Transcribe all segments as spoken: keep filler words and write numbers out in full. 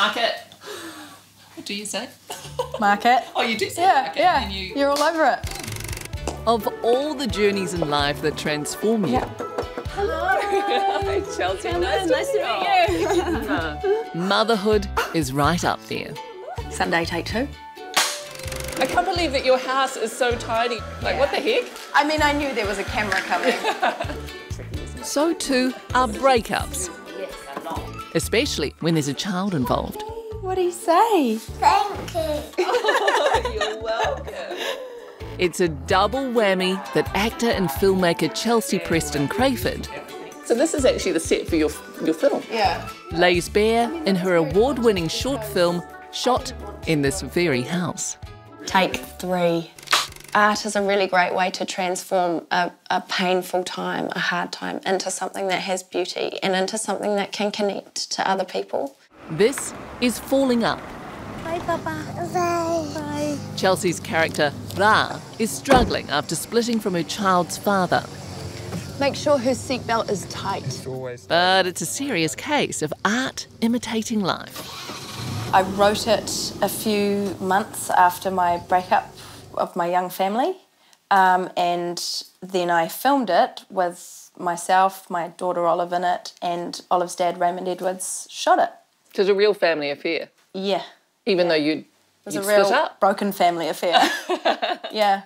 Mark it. What do you say? Mark it. Oh, you do say Yeah, mark it. yeah. And you... You're all over it. Of all the journeys in life that transform you, Yeah. Hi, Chelsie. Nice, Nice to meet you. motherhood is right up there. Sunday, take two. I can't believe that your house is so tiny. Like, Yeah. what the heck? I mean, I knew there was a camera coming. So too are breakups, especially when there's a child involved. What do you say? Thank you. Oh, you're welcome. It's a double whammy that actor and filmmaker Chelsie Preston Crayford So this is actually the set for your, your film. Yeah. lays bare in her award-winning short film shot in this very house. Take three. Art is a really great way to transform a, a painful time, a hard time, into something that has beauty and into something that can connect to other people. This is Falling Up. Bye, Papa. Bye. Bye. Chelsea's character, Ra, is struggling after splitting from her child's father. Make sure her seatbelt is tight. But it's a serious case of art imitating life. I wrote it a few months after my breakup of my young family, um, and then I filmed it with myself, my daughter Olive in it, and Olive's dad, Raymond Edwards, shot it. It was a real family affair, Yeah. even Yeah. though you'd, It was you'd a real split up. broken family affair. Yeah.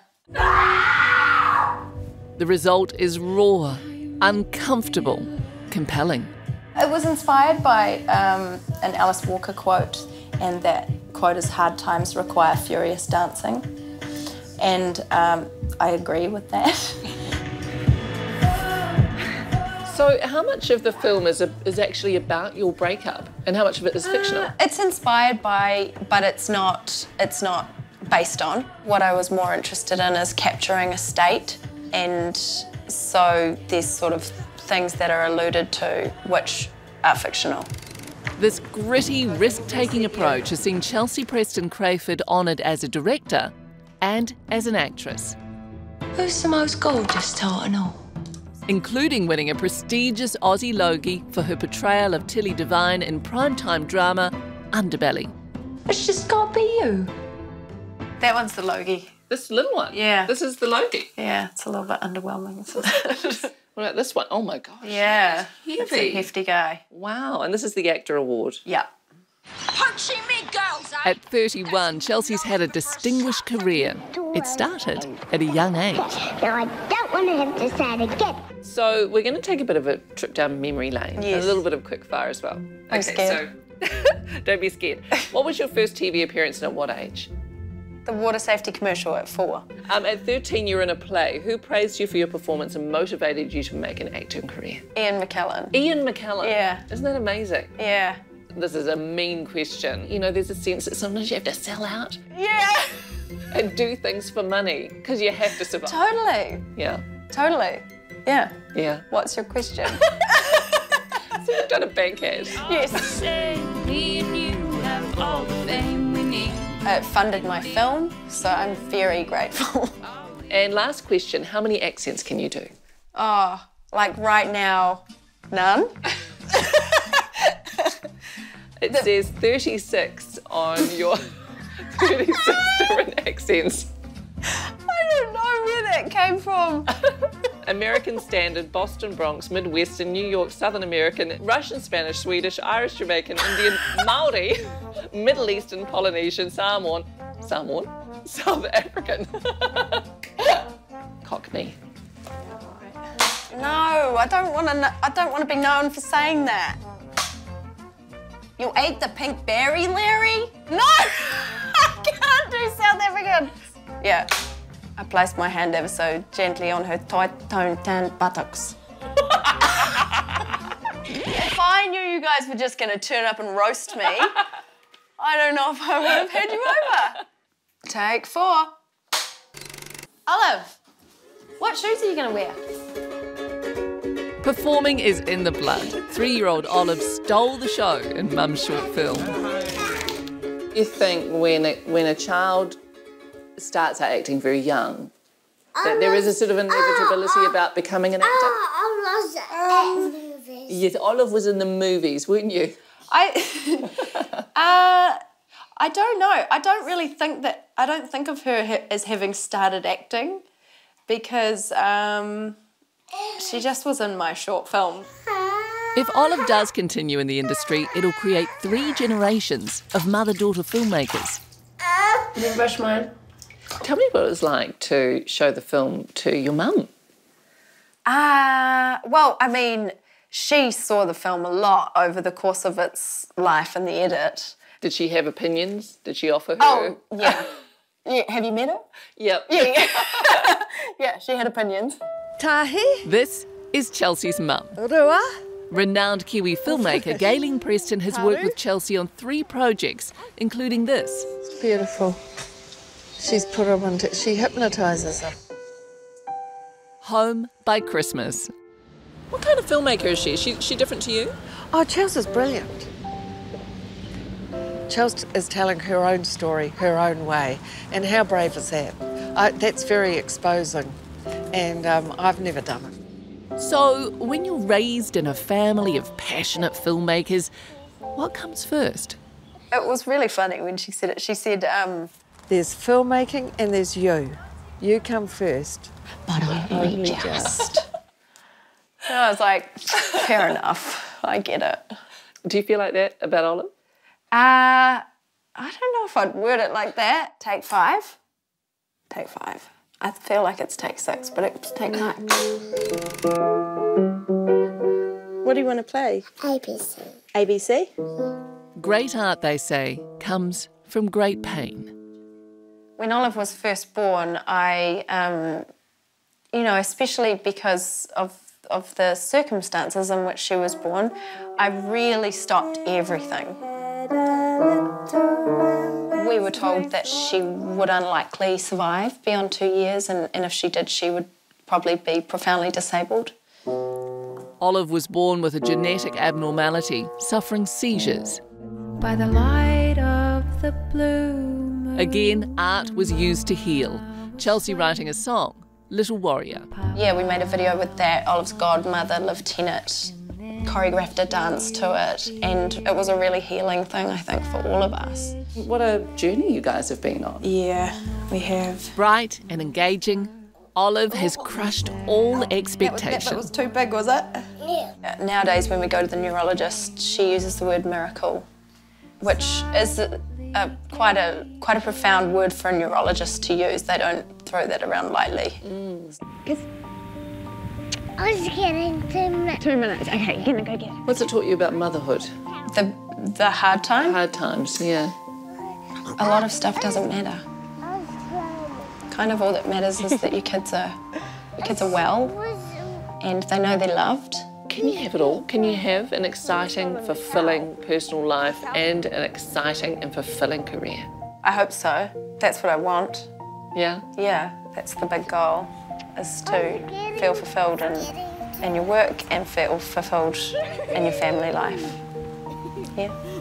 The result is raw, uncomfortable, compelling. It was inspired by um, an Alice Walker quote, and that quote is, "Hard times require furious dancing." And um, I agree with that. So how much of the film is, a, is actually about your breakup and how much of it is fictional? Uh, it's inspired by, but it's not, it's not based on. What I was more interested in is capturing a state, and so there's sort of things that are alluded to which are fictional. This gritty, risk-taking approach has seen Chelsie Preston Crayford honoured as a director and as an actress, Who's the most gorgeous tartan? including winning a prestigious Aussie Logie for her portrayal of Tilly Devine in primetime drama Underbelly. It's just gotta be you. That one's the Logie. This little one? Yeah. This is the Logie. Yeah, it's a little bit underwhelming. What about this one? Oh my gosh. Yeah. Heavy. It's a hefty guy. Wow, and this is the Actor Award. Yeah. Punching me, girls! At thirty-one, Chelsea's had a distinguished career. It started at a young age. Now I don't want to have to say it again. So we're going to take a bit of a trip down memory lane. Yes. A little bit of quick fire as well. I'm scared. So don't be scared. What was your first T V appearance and at what age? The water safety commercial at four. Um, at thirteen, you were in a play. Who praised you for your performance and motivated you to make an acting career? Ian McKellen. Ian McKellen. Yeah. Isn't that amazing? Yeah. This is a mean question. You know, there's a sense that sometimes you have to sell out Yeah. and do things for money because you have to survive. Totally. Yeah. Totally. Yeah. Yeah. What's your question? So you've done a bank ad. Yes. It funded my film, so I'm very grateful. And last question, how many accents can you do? Oh, like right now, none. It says thirty-six on your thirty-six different accents. I don't know where that came from. American Standard, Boston Bronx, Midwestern, New York, Southern American, Russian, Spanish, Swedish, Irish, Jamaican, Indian, Maori, Middle Eastern, Polynesian, Samoan, Samoan, South African. Cockney. No, I don't want to. I don't want to be known for saying that. You ate the pink berry, Larry? No, I can't do South African. Yeah, I placed my hand ever so gently on her tight, toned, tan buttocks. If I knew you guys were just going to turn up and roast me, I don't know if I would have had you over. Take four. Olive, what shoes are you going to wear? Performing is in the blood. Three-year-old Olive stole the show in Mum's short film. You think when a, when a child starts out acting very young, that there is a sort of inevitability about becoming an actor? I was in movies. Yes, Olive was in the movies, weren't you? I, I don't know. I don't really think that, I don't think of her ha as having started acting because um, she just was in my short film. If Olive does continue in the industry, it'll create three generations of mother-daughter filmmakers. You didn't brush mine? Tell me what it was like to show the film to your mum. Uh, well, I mean, she saw the film a lot over the course of its life in the edit. Did she have opinions? Did she offer her? Oh, yeah. Yeah. Have you met her? Yep. Yeah, yeah. Yeah, she had opinions. Tahi, This is Chelsea's mum. Rua, Renowned Kiwi filmmaker Gaylene Preston has worked with Chelsie on three projects, including this. It's beautiful. She's put them into, she hypnotises them. Home by Christmas. What kind of filmmaker is she? Is she, she different to you? Oh, Chelsea's brilliant. Chelsea is telling her own story, her own way, and how brave is that? I, that's very exposing, and um, I've never done it. So, when you're raised in a family of passionate filmmakers, what comes first? It was really funny when she said it. She said, um... There's filmmaking and there's you. You come first. But I only just... And I was like, fair enough, I get it. Do you feel like that about Olive? Uh, I don't know if I'd word it like that. Take five. Take five. I feel like it's take six, but it's take nine. What do you want to play? A B C. A B C? Great art, they say, comes from great pain. When Olive was first born, I, um, you know, especially because of, of the circumstances in which she was born, I really stopped everything. We were told that she would unlikely survive beyond two years, and, and if she did, she would probably be profoundly disabled. Olive was born with a genetic abnormality, suffering seizures. By the light of the blue moon. Again, art was used to heal. Chelsie writing a song, Little Warrior. Yeah, we made a video with that. Olive's godmother, Liv Tennant, choreographed a dance to it, and it was a really healing thing, I think, for all of us. What a journey you guys have been on. Yeah, we have. Bright and engaging, Olive has crushed all expectations. That bit was too big, was it? Yeah. Nowadays, when we go to the neurologist, she uses the word miracle, which is a, a, quite a quite a profound word for a neurologist to use. They don't throw that around lightly. Mm. I was getting two minutes. Two minutes. Okay, you're gonna go get it. What's it taught you about motherhood? The the hard time. Hard times, yeah. A lot of stuff doesn't matter. Kind of all that matters is that your kids are your kids are well, and they know they're loved. Can you have it all? Can you have an exciting, fulfilling personal life and an exciting and fulfilling career? I hope so. That's what I want. Yeah? Yeah, that's the big goal, is to feel fulfilled in, in your work and feel fulfilled in your family life. Yeah.